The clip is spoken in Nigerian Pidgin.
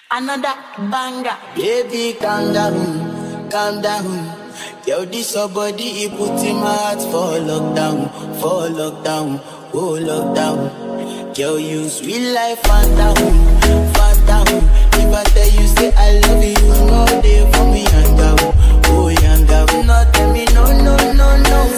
Another banger. Baby, calm down, calm down. Yo, this your body, it put in my heart for lockdown, oh lockdown. Yo, you sweet life, phantom, phantom. If I tell you, say I love you, no day for me, yanga, oh yanga. No tell me, no, no, no, no.